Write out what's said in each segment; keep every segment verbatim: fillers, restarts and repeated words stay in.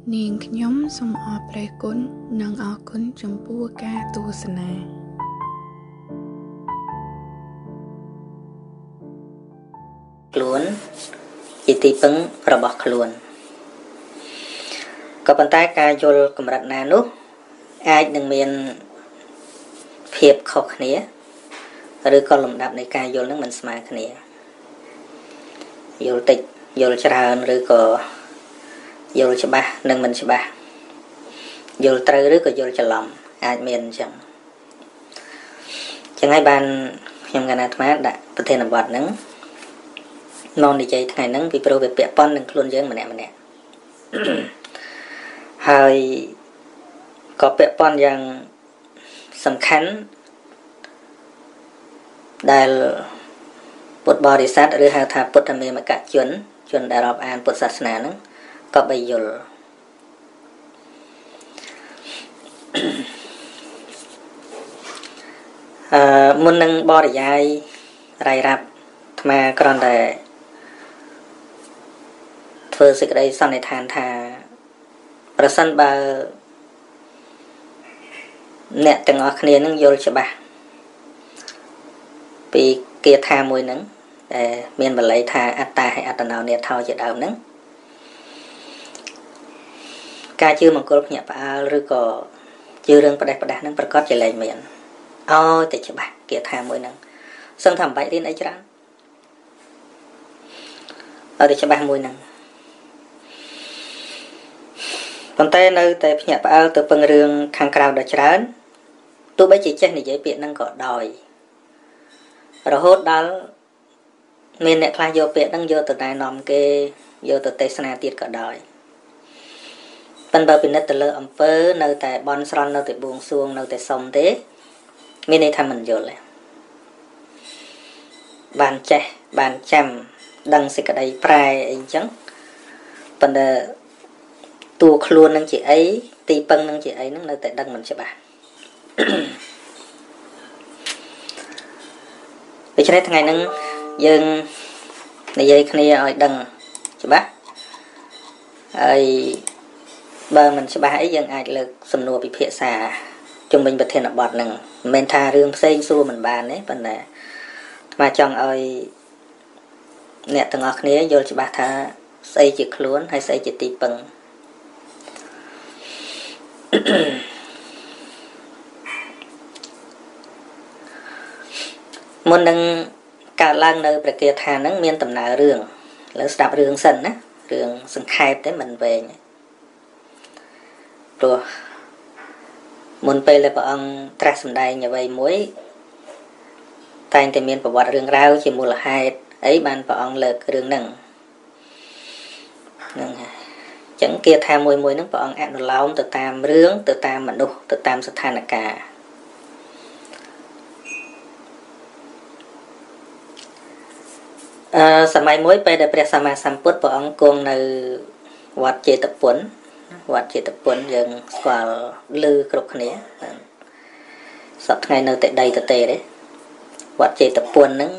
នាងខ្ញុំសូមអរព្រះគុណនិងអរគុណចំពោះការទស្សនាខ្លួនជាទីពឹងរបស់ខ្លួនក៏ប៉ុន្តែការយល់កម្រិតណានោះអាចនឹងមានភាពខុសគ្នាឬក៏លំដាប់នៃការយល់នឹងមិនស្មើគ្នាយល់តិចយល់ច្រើនឬក៏យល់ច្បាស់និងមិនច្បាស់យល់ត្រូវឬក៏យល់ច្រឡំអាចមានអញ្ចឹងចឹងហើយបានខ្ញុំកណាអាត្មាដាក់ប្រធានបទហ្នឹងមកនិយាយថ្ងៃហ្នឹងពីព្រោះវាពាក់ព័ន្ធនឹងខ្លួនយើងម្នាក់ម្នាក់ហើយក៏ពាក់ព័ន្ធយ៉ាងសំខាន់ដែលពុទ្ធបរិស័ទឬហៅថាពុទ្ធមេមកជនជនដែលរាប់អានពុទ្ធសាសនាហ្នឹងក៏បីយល់អឺមុននឹងបរិយាយរាយរាប់អាត្មាគ្រាន់តែធ្វើសេចក្តីសន្និដ្ឋានថាប្រសិនបើអ្នកទាំងអស់គ្នានឹងយល់ច្បាស់ពីគាថាមួយហ្នឹងដែលមានបល័យថាអត្តាហើយអត្តនោនេថោជាដើមហ្នឹងការជឿមង្គលភ្ញាក់ផ្អើលឬក៏ជឿរឿងផ្ដេសផ្ដាស់ហ្នឹងប្រកាសជាលែងមានអូតែច្បាស់គាថាមួយហ្នឹងសឹងថាមិនបាច់រៀនអីច្រើនអត់តែច្បាស់មួយហ្នឹងប៉ុន្តែនៅតែភ្ញាក់ផ្អើលទៅពឹងរឿងខាងក្រៅដ៏ច្រើនទោះបីជាចេះនិយាយពាក្យហ្នឹងក៏ដោយរហូតដល់មានអ្នកខ្លះយកពាក្យហ្នឹងយកទៅណែនាំគេយកទៅទេសនាទៀតក៏ដោយប៉ុន្តែពិនិត្យទៅលើអំពើនៅតែបន់ស្រន់នៅតែបួងសួងនៅតែសុំទេមានន័យថាមិនយល់ទេបានចេះបានចាំដឹងសេចក្តីប្រែអីចឹងប៉ុន្តែតួខ្លួននឹងជាអីទីពឹងនឹងជាអីហ្នឹងនៅតែដឹងមិនច្បាស់ដូច្នេះថ្ងៃហ្នឹងយើងនិយាយគ្នាឲ្យដឹងច្បាស់ហើយបើមិនច្បាស់អីយើងអាចលើកសំណួរពិភាក្សាជុំវិញប្រធានបទហ្នឹងមិនមែនថារឿងផ្សេងសួរមិនបានទេប៉ុន្តែអាត្មាចង់ឲ្យអ្នកទាំងអស់គ្នាយល់ច្បាស់ថាស្អីជាខ្លួនហើយស្អីជាទីពឹងមុននឹងកើតឡើងនៅព្រះគាថាហ្នឹងមានដំណើររឿងឥឡូវស្ដាប់រឿងសិនណារឿងសង្ខេបទេមិនវែងព្រោះមុនពេលដែលព្រះអង្គត្រាស់សម្ដែងអ្វីមួយតែងតែមានប្រវត្តិរឿងរ៉ាវជាមូលហេតុអីបានព្រះអង្គលើករឿងហ្នឹងហ្នឹងហើយអញ្ចឹងគាថាមួយមួយហ្នឹងព្រះអង្គអនុលោមទៅតាមរឿងទៅតាមមនុស្សទៅតាមស្ថានភាពអឺសម័យមួយពេលដែលព្រះសម្មាសម្ពុទ្ធព្រះអង្គគង់នៅវត្តចេតពុនវត្តចេតពុនយើងស្គាល់ឮគ្រប់គ្នាសប្តាហ៍ថ្ងៃនៅតែដីតទេទេវត្តចេតពុនហ្នឹង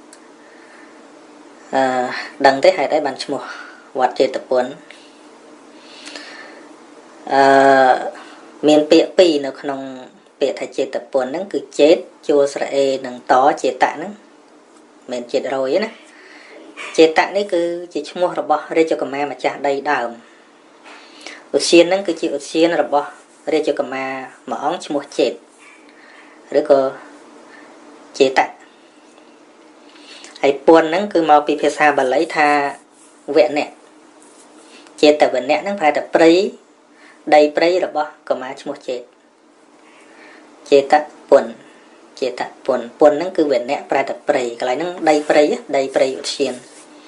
អឺដឹងទេហេតុអីបានឈ្មោះវត្តចេតពុនអឺមានពាក្យពីរនៅក្នុងពាក្យថាចេតពុនហ្នឹងគឺចេតជួលស្រអេនិងតចេតៈហ្នឹងមិនចេតរយទេណាចេតៈនេះគឺជាឈ្មោះរបស់រាជកុមារម្ចាស់ដីដើមឧទ្យានហ្នឹងគឺជាឧទ្យានរបស់រាជកុមារមួយអង្គឈ្មោះចេតឬក៏ចេតៈហើយពុនហ្នឹងគឺមកពីភាសាបាលីថាវៈអ្នកចេតវៈអ្នកហ្នឹងប្រែថាព្រៃដីព្រៃរបស់កុមារឈ្មោះចេតចេតពុនចេតពុនពុនហ្នឹងគឺវៈអ្នកប្រែថាព្រៃកន្លែងហ្នឹងដីព្រៃដីព្រៃឧទ្យាន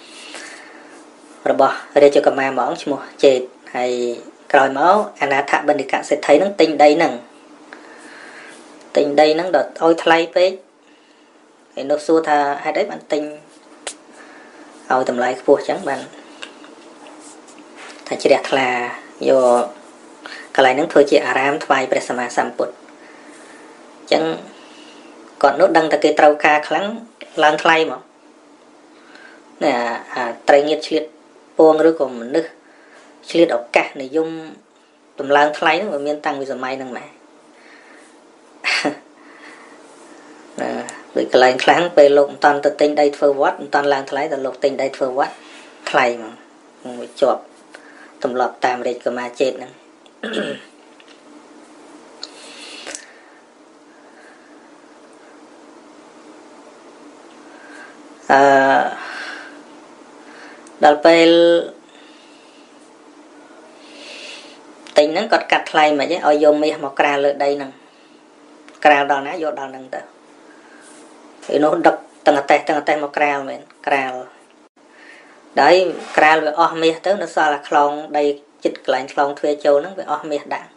របស់រាជកុមារមួយអង្គឈ្មោះចេតហើយក្រោយមកអនាថបណ្ឌិកសេដ្ឋីហ្នឹងទិញដីហ្នឹងទិញដីហ្នឹងដល់ឲ្យថ្លៃពេកហើយនោះសួរថាហេតុអីបានទិញឲ្យតម្លៃខ្ពស់ចឹងបានថាជ្រះថ្លាយកកន្លែងហ្នឹងធ្វើជាអារាមថ្វាយព្រះសម្មាសម្ពុទ្ធចឹងគាត់នោះដឹងតែគេត្រូវការខ្លាំងឡើងថ្លៃមកណែអាត្រីងៀតឆ្លៀតពងឬក៏មនុស្សឆ្លៀតឱកាសនិយមតម្លើងថ្លៃហ្នឹងវាមានតាំងពីសម័យហ្នឹងម៉ែណាដូចកន្លែងខ្លាំងពេលលោកមិនតាន់ទៅទិញដីធ្វើវត្តមិនតាន់ឡើងថ្លៃតែលោកទិញដីធ្វើវត្តថ្លៃហ្មងមួយជាប់ទម្លាប់តាមរាជកម្មាចេតហ្នឹងអឺដល់ពេលទិញហ្នឹងគាត់កាត់ថ្លៃមិនហីឲ្យយកមាសមកក្រាលលើដីហ្នឹងក្រាលដល់ណាយកដល់ហ្នឹងទៅឯនោះដឹកទាំងអតេះទាំងអតេះមកក្រាលមែនក្រាលដែរក្រាលវាអស់មាសទៅនៅសល់តែខ្លងដីចិត្តកន្លែងខ្លងទ្វារចូលហ្នឹងវាអស់មាសដាក់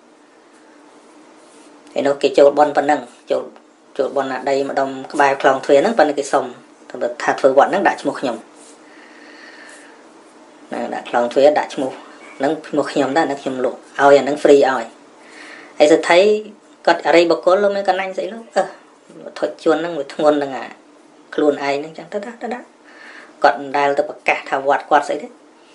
ឯនោះគេចូលបនប៉ុណ្ណឹងចូលចូលបនណាដីម្ដុំក្បែរខ្លងទ្វារហ្នឹងប៉ុន្តែគេសុំតែថាធ្វើវត្តហ្នឹងដាក់ឈ្មោះខ្ញុំណាដាក់ខ្លងទ្វារដាក់ឈ្មោះហ្នឹងឈ្មោះខ្ញុំដែរនឹងខ្ញុំលក់ឲ្យអាហ្នឹងហ្វ្រីឲ្យហើយសិទ្ធិគាត់អរិយបុគ្គលលោកមានកណ្ណាញ់ស្អីលោកអឺវត្ថុជនហ្នឹងវាធ្ងន់នឹងអាខ្លួនឯងហ្នឹងចឹងទៅទៅដាក់គាត់មិនដែលទៅប្រកាសថាវត្តគាត់ស្អីទេ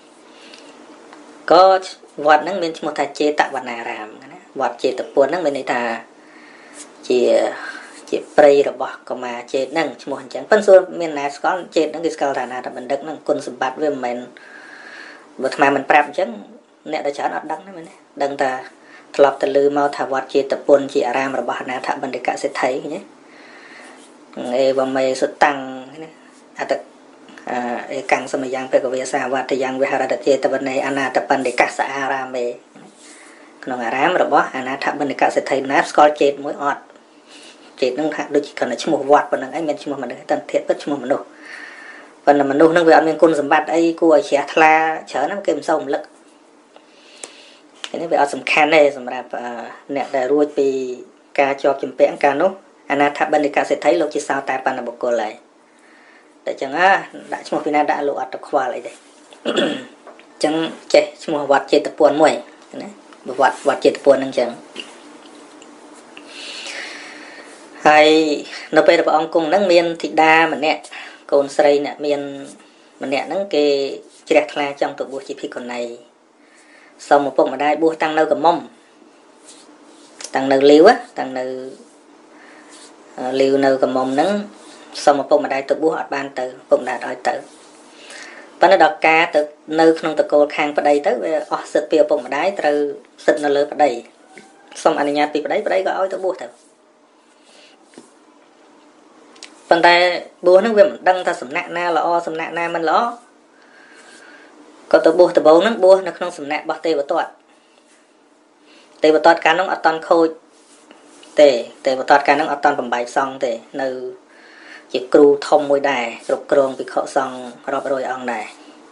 ក៏វត្តហ្នឹងមានឈ្មោះថាចេតវណ្ណារាមណាវត្តចេតពុនហ្នឹងមានន័យថាជាជាព្រៃរបស់កមាចេតហ្នឹងឈ្មោះអញ្ចឹងប៉ុន្តែមានណាស្គាល់ចេតហ្នឹងគេស្គាល់ថាណាតបណ្ឌិតហ្នឹងគុណសម្បត្តិវាមិនមែនបើថ្មមិនប្រាប់អញ្ចឹងអ្នកដែលច្រើនអត់ដឹងណាមែនទេដឹងតែធ្លាប់ទៅលើមកថាវត្តចេតពុនជាអារាមរបស់អនាថបណ្ឌិកសេដ្ឋីណាអេវមេសុតាំងណាអតអេកាំងសមយ៉ាងពេកវាសាវត្តយ៉ាងវិហារតចេតវនេអនាថបណ្ឌិកសអារាមេក្នុងអារាមរបស់អនាថបណ្ឌិកសេដ្ឋីណាស្គាល់ចេតមួយអត់ចេតនឹងថាដូចគ្រាន់តែឈ្មោះវត្តប៉ុណ្្នឹងឯងមានឈ្មោះមនុស្សតែធៀបពិតឈ្មោះមនុស្សប៉ុន្តែមនុស្សហ្នឹងវាអត់មានគុណសម្បត្តិអីគួរឲ្យជ្រះថ្លាច្រើនណាគេមិនសូវរំលឹកនេះវាអត់សំខាន់ទេសម្រាប់អ្នកដែលរួចពីការជាប់ជំពាក់ការនោះអនាថបណ្ឌិកសេដ្ឋីលោកជាសោតែបណ្ឌបុគ្គលហើយតែចឹងណាដាក់ឈ្មោះពីណាដាក់លោកអត់ទៅខ្វល់អីទេចឹងចេះឈ្មោះវត្តចេតពុនមួយណាវត្តវត្តចេតពុនហ្នឹងចឹងហើយនៅពេលព្រះអង្គគង់ហ្នឹងមានធីតាម្នាក់កូនស្រីអ្នកមានម្នាក់ហ្នឹងគេជ្រះថ្លាចង់ទៅបួសជាភិក្ខុនីសូមឪពុកម្ដាយបួសតាំងនៅកមុំតាំងនៅលាវតាំងនៅលាវនៅកមុំហ្នឹងសូមឪពុកម្ដាយទៅបួសអត់បានទៅឪពុកម្ដាយឲ្យទៅប៉ុន្តែដល់ការទៅនៅក្នុងតកូលខាងប្តីទៅវាអស់សិទ្ធិពីឪពុកម្ដាយត្រូវសិទ្ធិនៅលើប្តីសូមអនុញ្ញាតពីប្តីប្តីក៏ឲ្យទៅបួសទៅប៉ុន្តែបួសហ្នឹងវាមិនដឹងថាសំណាក់ណាល្អសំណាក់ណាមិនល្អក៏ទៅបួសដំបូងហ្នឹងបួសនៅក្នុងសំណាក់របស់ទេវទត្តទេវទត្តកាលហ្នឹងអត់តន់ខូចទេទេវទត្តកាលហ្នឹងអត់តន់បំបែកសង្ឃទេនៅជាគ្រូធំមួយដែរគ្រប់គ្រងភិក្ខុសង្ឃរាប់រយអង្គដែរ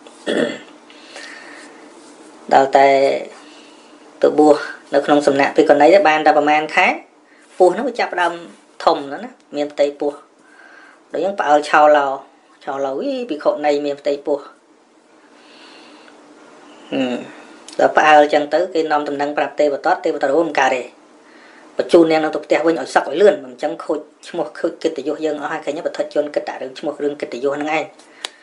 ដល់តែទៅបួសនៅក្នុងសំណាក់ភិក្ខុនីបានតែប្រហែលខែពោះហ្នឹងវាចាប់ដើមធំណាស់មានផ្ទៃពោះដូចយ៉ាងផ្អើលឆោឡោឆោឡោវិភិក្ខុនីមានផ្ទៃពោះហឹមដល់ផ្អើលចឹងទៅគេនាំដំណឹងប្រាប់ទេវទត្តទេវទត្តមិនកើតទេបញ្ជូននាងនៅទៅផ្ទះវិញឲ្យសឹកឲ្យលឿនមិនអញ្ចឹងខូចឈ្មោះខូចកិត្តិយសយើងអស់ហើយឃើញបទជនគិតតែរឿងឈ្មោះរឿងកិត្តិយសហ្នឹងឯង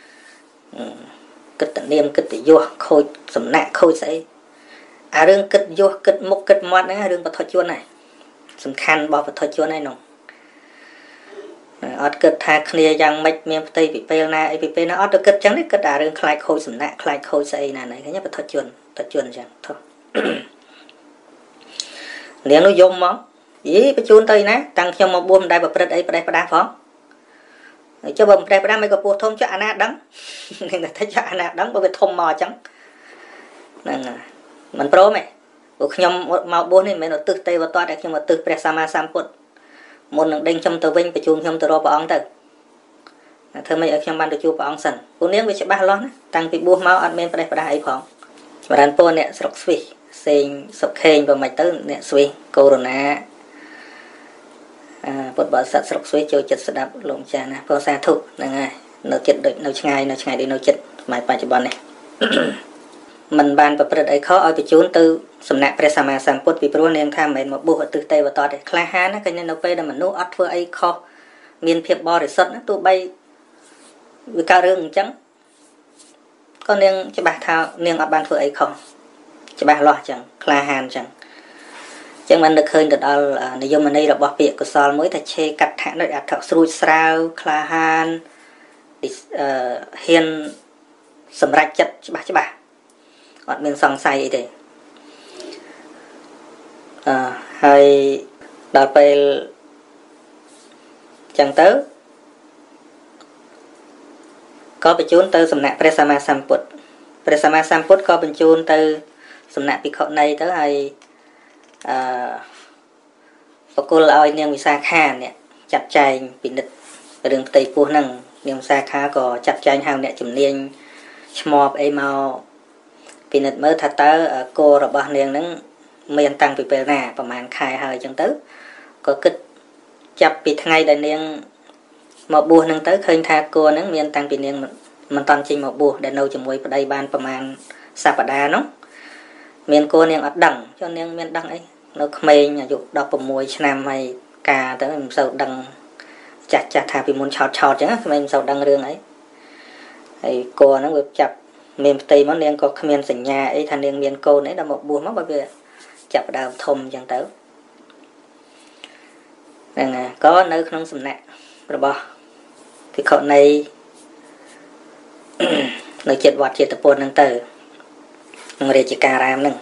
គិតតែនាមកិត្តិយសខូចសំណាក់ខូចស្អីអារឿងកិត្តិយសគិតមុខគិតមាត់ហ្នឹងរឿងបទជនហ្នឹងសំខាន់របស់បទជនឯងនោះអត់គិតថាគ្នាយ៉ាងម៉េចមានផ្ទៃពីពេលណាអីពីពេលណាអត់ទៅគិតចឹងនេះគិតតែរឿងខ្លាចខូចសំណាក់ខ្លាចខូចស្អីណាហ្នឹងឃើញបទជនបទជនចឹងធោះនាងនោះយំមកយីបញ្ជូនទៅណាតាំងខ្ញុំមកបួសមិនដែលប្រព្រឹត្តអីប្រដេះប្រដាសផងហើយចុះបើមិនប្រដេះប្រដាសមិនក៏ពោះធំចុះអាណាដឹងនឹងតែចុះអាណាដឹងបើវាធំមកអញ្ចឹងហ្នឹងមិនព្រមទេព្រោះខ្ញុំមកបួសនេះមិនមែនឧទ្ទិសទេវទត្តតែខ្ញុំឧទ្ទិសព្រះសម្មាសម្ពុទ្ធមុននឹងដេញខ្ញុំទៅវិញបញ្ជូនខ្ញុំទៅរកព្រះអង្គទៅធ្វើម៉េចឲ្យខ្ញុំបានទៅជួបព្រះអង្គសិនព្រោះនាងវាច្បាស់លាស់ណាតាំងពីបួសមកអត់មានប្រដេះប្រដាសអីផងចម្រើនពរអ្នកស្រុកស្វីសសេងសុកខេងបើមិនទៅអ្នកស្វីសកូវីដ អឺពុទ្ធបរិស័ទស្រុកស្វីសចូលចិត្តស្ដាប់លោកម្ចាស់ណាព្រោះសាធុហ្នឹងហើយនៅចិត្តដូចនៅឆ្ងាយនៅឆ្ងាយដូចនៅចិត្តសម័យបច្ចុប្បន្ននេះមិនបានប្រព្រឹត្តអីខុសឲ្យបញ្ជូនទៅសំណាក់ព្រះសម្មាសម្ពុទ្ធពីព្រោះនាងថាមិនមែនមកបួសឧទ្ទិសទេវទត្តទេក្លាហានណាគេនៅពេលដែលមនុស្សអត់ធ្វើអីខុសមានភាពបរិសុទ្ធណាទោះបីវាកើតរឿងអញ្ចឹង có niềng cho bà thao niềng ở ban phơi ấy không cho bà lo chẳng kla hàn chẳng chẳng mình được khơi được đó là nội dung mình đây là bỏ việc của sò mới ta chê cắt thẳng rồi đặt thọ sôi sao kla hàn hiền sầm rạch chất cho bà cho bà còn mình sòng say thì hay đợt về chẳng tới có bị chôn từ sầm nạp Presama Samput Presama Samput có bị chôn từ sầm nạp bị khổ này tới hay và cô là ai niềng visa kha nè chặt chai bị nứt đường tây phu năng niềng visa kha có chặt chai hàng nè chùm niềng mọp ấy màu bị nứt mới thật tới cô rồi bao niềng nắng miền tăng bị bể nèประมาณ khai hơi chẳng tới có kích chặt bị thay đại niềng một bùa nâng tới khơi tha cô nắng miền tăng bị niềng mình toàn trình một bùa để nấu chùm muối vào đây ban ประมาณ Sapada nó miền cô niềng ở đằng cho niềng miền đằng ấy nó khmei nhà dục đọc bầm mùi năm hay cà tới mình sầu đằng chặt chặt thà vì muốn chọt chọt chứ mình sầu đằng rương ấy thì cô nó được chặt miền tây món niên có miền sảnh nhà ấy thành niên miền cô đấy là một buồn mất bởi vì chặt đào thùng chẳng tới rằng có nơi không sầm nè rồi bỏ thì cậu này nơi chết vọt chết tập buồn năng tử người chỉ cà ram nưng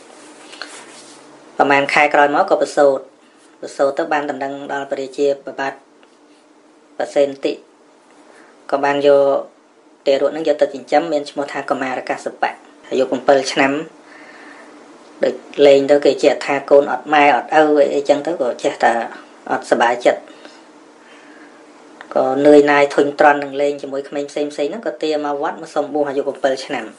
ประมาณ khai còi máu có bớt sốt bớt sốt tới ban tầm đăng đo bờ chia bờ bát bờ sen tị có ban vô để ruộng nó vô từ chín chấm miền một thang cầm mà cả sập bạc vô cùng bờ chấm được lên tới cái chè tha côn ọt mai ọt âu vậy chân tới của chè ta ọt sờ bãi chật có nơi này thuần tròn đằng lên chỉ mỗi mình xem xem nó có tia mà vắt mà xong buông vô cùng bờ chấm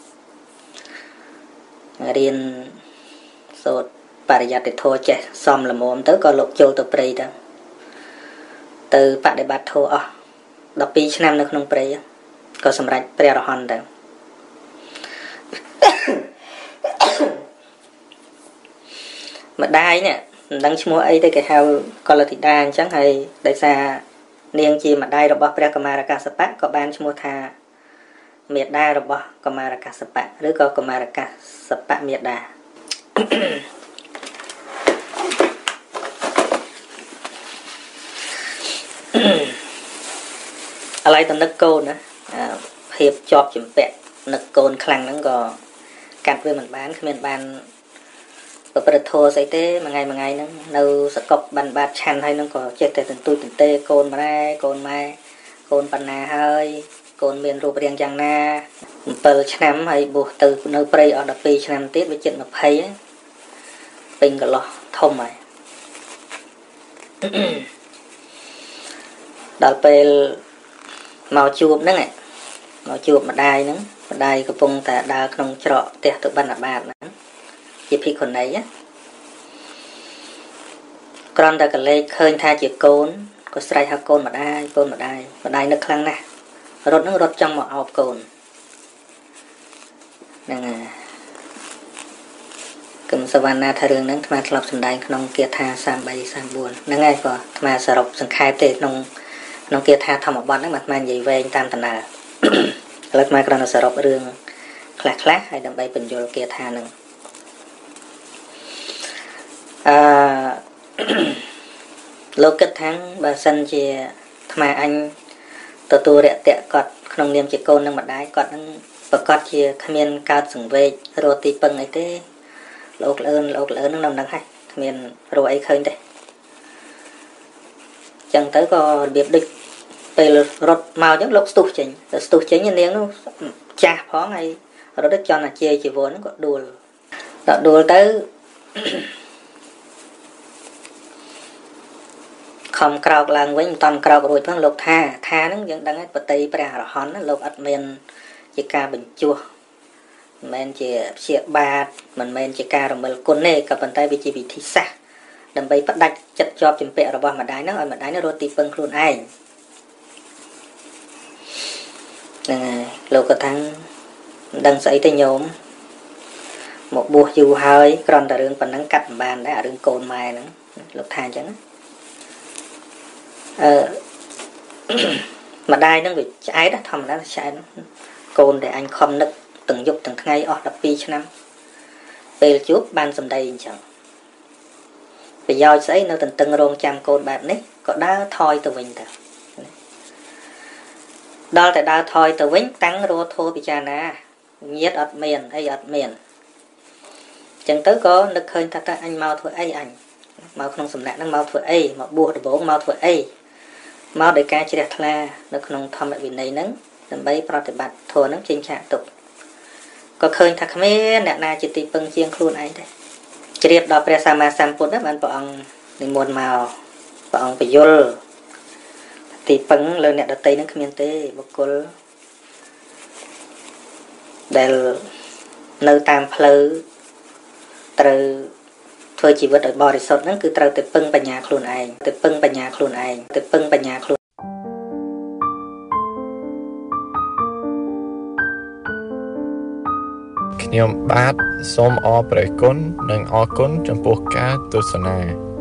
riêng sốt bà ra để thua trẻ xong là mồm tới có lục châu từ prey đó từ bạn để bắt thua à đọc pi năm nó không prey có sầm rạch prey rồi hòn đó mà đai nè đang mua ấy đây cái heo còn là thịt đan chẳng hay đại xa niên chi mà đai rồi bỏ prey camera cả sập có ban mua tha miệt đa rồi bỏ camera cả sập rồi có camera cả sập miệt đaอะไรตัวนึกโกนนะเพียบจอบจุ่มแปะนึกโกนคลังนั้นก็กัดเวมันบ้านคือมันบ้านเปิดประตูใส่เต้มาไงมาไงนั้นเราสกปรกบาดชันให้นั้นก็เจ็ดแต่ตื่นตุ้ยตื่นเต้โกนมาได้โกนมาโกนปัญหาเฮ้ยโกนเมียนรูปเรียงจังนาเปิดชั้นให้บุตรเนื้อเปรี้ยออกดอกปีชั้นติดไปเจ็ดมาเพย์เป็นก็หล่อทมไปดอกเปรี้ยมาวจูบนั่นไงมาวจูบมาได้นั่งมาได้กระพงแต่ดาวขนมเจาะเตะตัวบันดาบาดนั่งจีพีคนไหนเนี่ยกรอนแต่กันเลยเคยท่าจีโกนก็ใส่ฮาโกนมาได้โกนมาได้มาได้นึกครั้งนะรถนั่งรถจังมาเอาโกนนั่นไงกึ่งสวรรค์นาทารึงนั่งมาสลับสันได้ขนมเกียร์ท่าสามใบสามบุญนั่งไงก็มาสรุปสังขารเตะนงน้องเกียร์ท่าทำออกบอลนั่งมันมันใหญ่เวงตามตนาแล้วมากระนั้นสรุปเรื่องคลาคลาให้ดำไปเป็นโยลเกียร์ท่าหนึ่งโลกทั้งบาสันเจียทำไมอันตัวตัวเระเตะกอดขนมเนียมจีโกนนั่งมาได้กอดนั่งประกอบเจียขมิ้นกาดสังเวชโรตีปังไอเต้โลกเลินโลกเลินนั่งนำนั่งให้ขมิ้นโรไอเคยเต้จังtới có biệt địch về rốt màu những lúc stuf chính stuf chính như tiếng nó chà phó ngay rồi đất cho là chê chỉ vốn nó có đùa đó đùa tới không cào làng với toàn cào rồi phân lục tha tha nó vẫn đang bật tay bả rồi hòn nó lục ắt men chỉ ca bình chua men chỉ chỉ ba mình men chỉ ca rồi mình côn nè cả bàn tay bị chỉ bị thi sa đầm bay bắt đặt chặt chọp chìm pẹ rồi bỏ mà đái nó rồi mà đái nó roti tì phân luôn ai nè lâu có thằng đằng sấy tay nhôm một buổi dù hơi còn là đường phần nắng cắt bàn đã đường cồn mài nữa lục thang chẳng ờ mà đai nó bị trái đó thầm đó là trái nó កូនដែលអញខំនឹកទាំងយប់ទាំងថ្ងៃអស់ដប់ពីរឆ្នាំពេលជួបបានសម្ដីអញ្ចឹងប្រយោជន៍ស្អីនៅតន្ទឹងរង់ចាំកូនបែបនេះក៏ដើរថយទៅវិញទៅដល់តែដើរថយទៅវិញតាំងរធោពិចារណាញាតអត់មានអីអត់មានអញ្ចឹងទៅក៏នឹកឃើញថាតើអញមកធ្វើអីអញមកក្នុងសំណាក់ហ្នឹងមកធ្វើអីមកបួសដំបងមកធ្វើអីមកដោយការជ្រះថ្លានៅក្នុងធម្មវិន័យហ្នឹងដើម្បីប្រតិបត្តិធម៌ហ្នឹងចេញឆាកទុកក៏ឃើញថាគ្មានអ្នកណាជាទីពឹងជាងខ្លួនឯងដែរជ្រាបដល់ព្រះសម្មាសម្ពុទ្ធហ្នឹងបានព្រះអង្គនិមន្តមកព្រះអង្គពយល់ទីពឹងលើអ្នកដតីហ្នឹងគ្មានទេបុគ្គលដែលនៅតាមផ្លូវត្រូវធ្វើជីវិតឲ្យបរិសុទ្ធហ្នឹងគឺត្រូវតែពឹងបញ្ញាខ្លួនឯងទៅពឹងបញ្ញាខ្លួនឯងទៅពឹងបញ្ញាខ្លួនខ្ញុំបាទសូមអរព្រះគុណនិងអរគុណចំពោះការទស្សនា